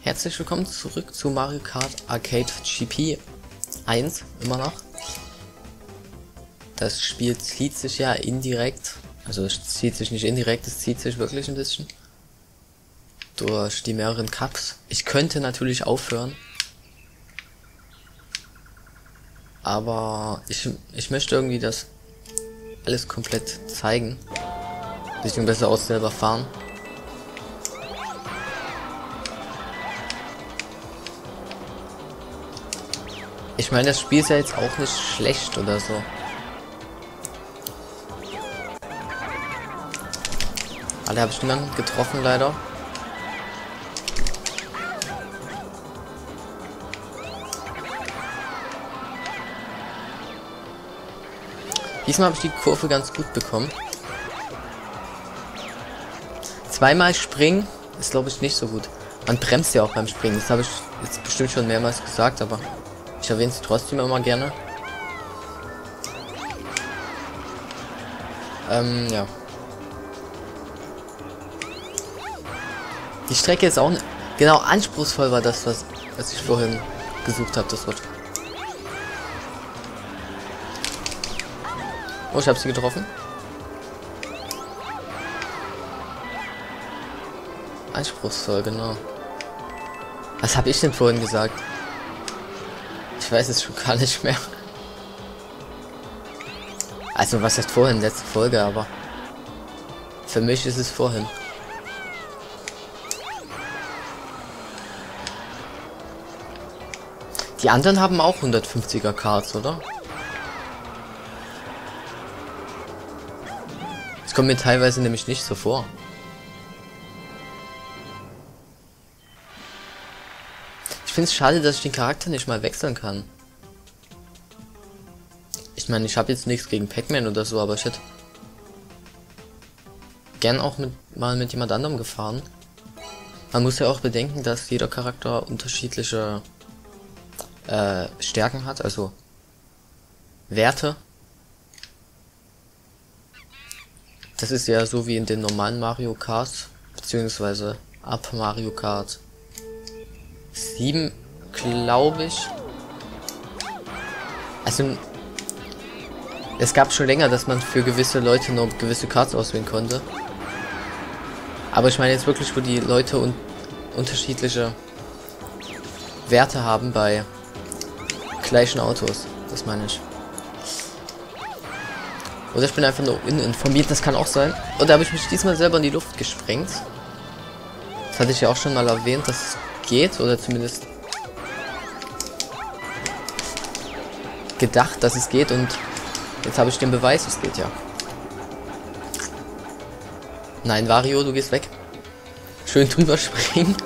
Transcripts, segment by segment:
Herzlich willkommen zurück zu Mario Kart Arcade GP 1, immer noch. Das Spiel zieht sich ja indirekt, also es zieht sich nicht indirekt, es zieht sich wirklich ein bisschen durch die mehreren Cups. Ich könnte natürlich aufhören, aber ich möchte irgendwie das alles komplett zeigen, beziehungsweise auch selber fahren. Ich meine, das Spiel ist ja jetzt auch nicht schlecht oder so. Alle habe ich niemanden getroffen, leider. Diesmal habe ich die Kurve ganz gut bekommen. Zweimal springen ist, glaube ich, nicht so gut. Man bremst ja auch beim Springen. Das habe ich jetzt bestimmt schon mehrmals gesagt, aber ich erwähne es trotzdem immer gerne. Ja. Die Strecke ist auch genau anspruchsvoll, war das, was ich vorhin gesucht habe, das Wort. Oh, ich habe sie getroffen. Anspruchsvoll, genau. Was habe ich denn vorhin gesagt? Ich weiß es schon gar nicht mehr. Also was heißt vorhin, letzte Folge, aber für mich ist es vorhin. Die anderen haben auch 150er Karts, oder? Das kommt mir teilweise nämlich nicht so vor. Ich finde es schade, dass ich den Charakter nicht mal wechseln kann. Ich meine, ich habe jetzt nichts gegen Pac-Man oder so, aber ich hätte gern auch mal mit jemand anderem gefahren. Man muss ja auch bedenken, dass jeder Charakter unterschiedliche Stärken hat, also Werte. Das ist ja so wie in den normalen Mario Kart, beziehungsweise ab Mario Kart 7, glaube ich. Also es gab schon länger, dass man für gewisse Leute nur gewisse Karts auswählen konnte. Aber ich meine jetzt wirklich, wo die Leute unterschiedliche Werte haben bei gleichen Autos. Das meine ich. Oder ich bin einfach nur uninformiert, das kann auch sein. Oder habe ich mich diesmal selber in die Luft gesprengt? Das hatte ich ja auch schon mal erwähnt, dass es geht, oder zumindest gedacht, dass es geht, und jetzt habe ich den Beweis, es geht ja. Nein, Wario, du gehst weg. Schön drüber springen.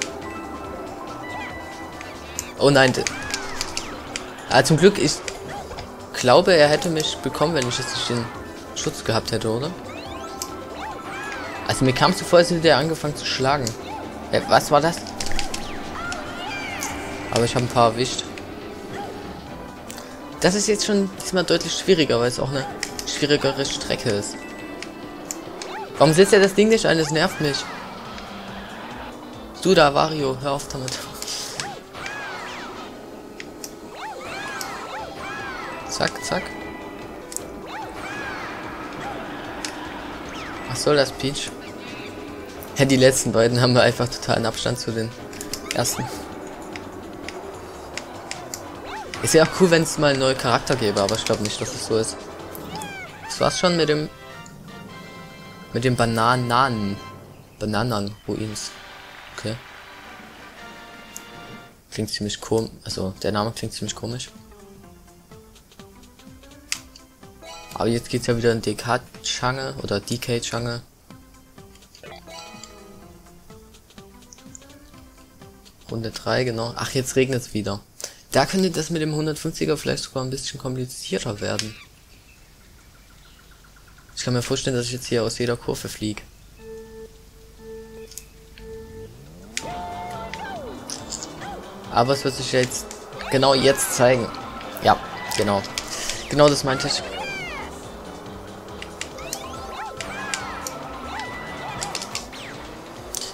Oh nein. Zum Glück, ich glaube, er hätte mich bekommen, wenn ich jetzt nicht den Schutz gehabt hätte, oder? Also mir kam es so vor, als hätte er angefangen zu schlagen. Was war das? Aber ich habe ein paar erwischt. Das ist jetzt schon diesmal deutlich schwieriger, weil es auch eine schwierigere Strecke ist. Warum setzt er das Ding nicht ein? Das nervt mich. Du da, Wario, hör auf damit. Zack, zack. Was soll das, Peach? Ja, die letzten beiden haben wir einfach totalen Abstand zu den ersten. Ist ja auch cool, wenn es mal einen neuen Charakter gäbe, aber ich glaube nicht, dass es so ist. Das war's schon mit dem Bananen-Ruins. Okay. Klingt ziemlich komisch, also der Name klingt ziemlich komisch. Aber jetzt geht's ja wieder in DK-Jungle oder DK-Jungle. Runde 3, genau. Ach, jetzt regnet es wieder. Da könnte das mit dem 150er vielleicht sogar ein bisschen komplizierter werden. Ich kann mir vorstellen, dass ich jetzt hier aus jeder Kurve fliege. Aber es wird sich ja jetzt genau jetzt zeigen. Ja, genau. Genau das meinte ich.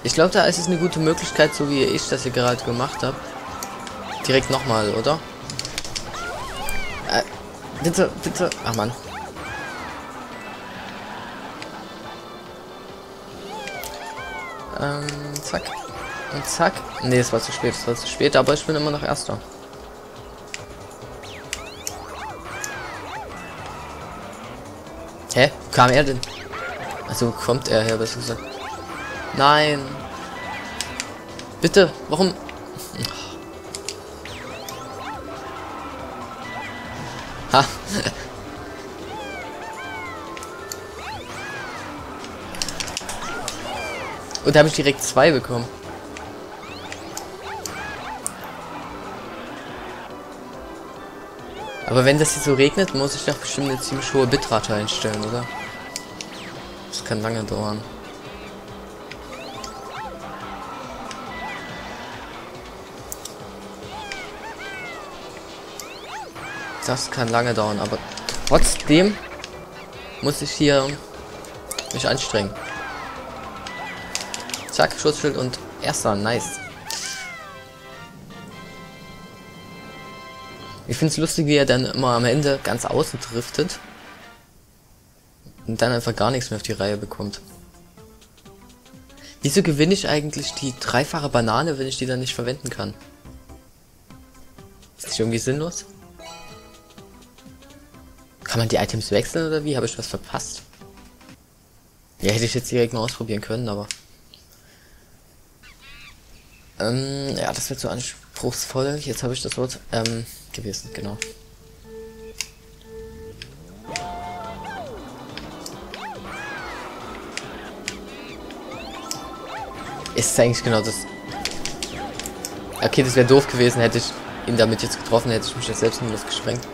Ich glaube, da ist es eine gute Möglichkeit, so wie ich das hier gerade gemacht habe. Direkt nochmal, oder? Bitte, bitte. Ach man. Zack. Und zack. Ne, es war zu spät, es war zu spät, aber ich bin immer noch Erster. Hä? Wo kam er denn? Also kommt er her, besser gesagt. Nein. Bitte, warum? Ha. Und da habe ich direkt 2 bekommen. Aber wenn das hier so regnet, muss ich doch bestimmt eine ziemlich hohe Bitrate einstellen, oder? Das kann lange dauern. Das kann lange dauern, aber trotzdem muss ich hier mich anstrengen. Zack, Schutzschild und Erster, nice. Ich finde es lustig, wie er dann immer am Ende ganz außen driftet und dann einfach gar nichts mehr auf die Reihe bekommt. Wieso gewinne ich eigentlich die dreifache Banane, wenn ich die dann nicht verwenden kann? Ist das irgendwie sinnlos? Kann man die Items wechseln oder wie? Habe ich was verpasst? Ja, hätte ich jetzt direkt mal ausprobieren können, aber... ja, das wird so anspruchsvoll. Jetzt habe ich das Wort gewesen, genau. Ist eigentlich genau das. Okay, das wäre doof gewesen, hätte ich ihn damit jetzt getroffen, hätte ich mich jetzt selbst in die Luft gesprengt.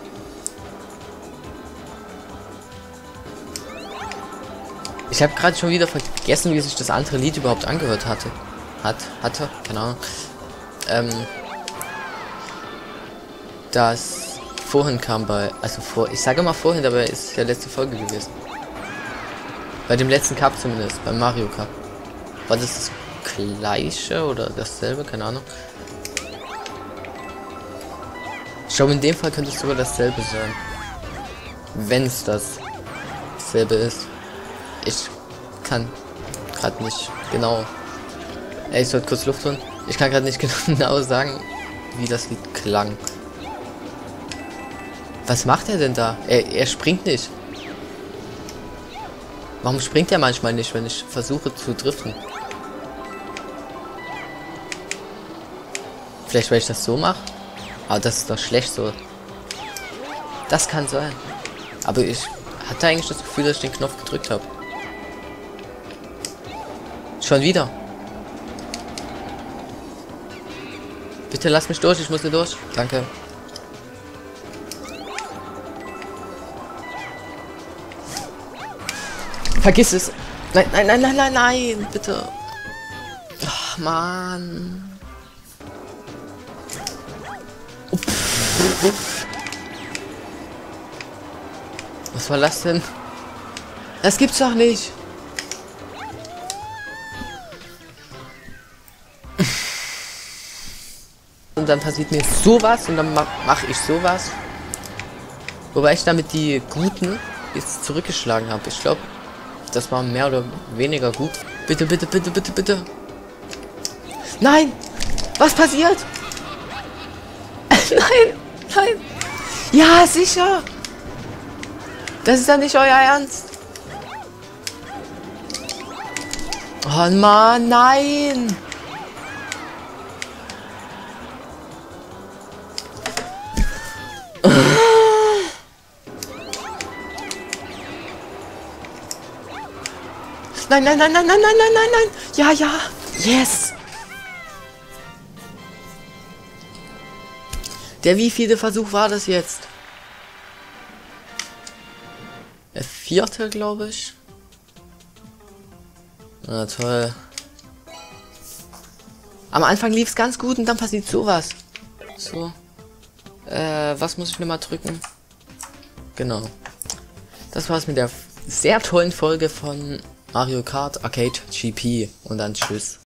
Ich habe gerade schon wieder vergessen, wie sich das andere Lied überhaupt angehört hatte. Hatte, keine Ahnung. Das vorhin kam ich sage mal vorhin, aber ist ja letzte Folge gewesen. Bei dem letzten Cup zumindest, beim Mario Cup. War das gleiche oder dasselbe? Keine Ahnung. Ich glaube, in dem Fall könnte es sogar dasselbe sein. Wenn es dasselbe ist. Ich kann gerade nicht genau. Ich sollte kurz Luft holen. Ich kann gerade nicht genau sagen, wie das Lied klang. Was macht er denn da? Er springt nicht. Warum springt er manchmal nicht, wenn ich versuche zu driften? Vielleicht, weil ich das so mache? Aber das ist doch schlecht so. Das kann sein. Aber ich hatte eigentlich das Gefühl, dass ich den Knopf gedrückt habe. Schon wieder. Bitte lass mich durch, ich muss hier durch. Danke. Vergiss es. Nein, nein, nein, nein, nein, nein, bitte. Ach, Mann. Was war das denn? Das gibt's doch nicht. Und dann passiert mir sowas und dann mache ich sowas. Wobei ich damit die Guten jetzt zurückgeschlagen habe. Ich glaube, das war mehr oder weniger gut. Bitte, bitte, bitte, bitte, bitte. Nein! Was passiert? Nein! Nein! Ja, sicher! Das ist ja nicht euer Ernst! Oh Mann, nein! Nein, nein, nein, nein, nein, nein, nein, nein, nein. Ja, ja. Yes. Der wievielte Versuch war das jetzt? Der 4., glaube ich. Na toll. Am Anfang lief es ganz gut und dann passiert sowas. So. Was muss ich nochmal drücken? Genau. Das war's mit der sehr tollen Folge von Mario Kart Arcade GP und dann tschüss.